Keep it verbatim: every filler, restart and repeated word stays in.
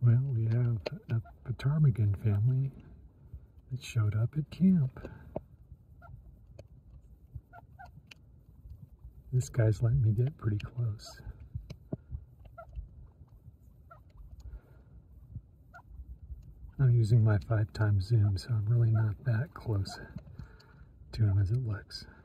Well, we have a Ptarmigan family that showed up at camp. This guy's letting me get pretty close. I'm using my five times zoom, so I'm really not that close to him as it looks.